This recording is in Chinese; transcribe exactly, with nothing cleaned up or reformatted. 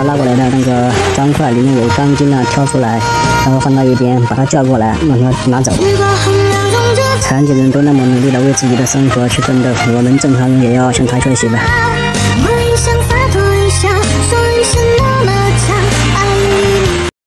他拿过来的那个砖块里面有钢筋啊，挑出来，然后放到一边，把他叫过来，让他拿走。残疾人都那么努力的为自己的生活去奋斗，我们正常人也要向他学习吧。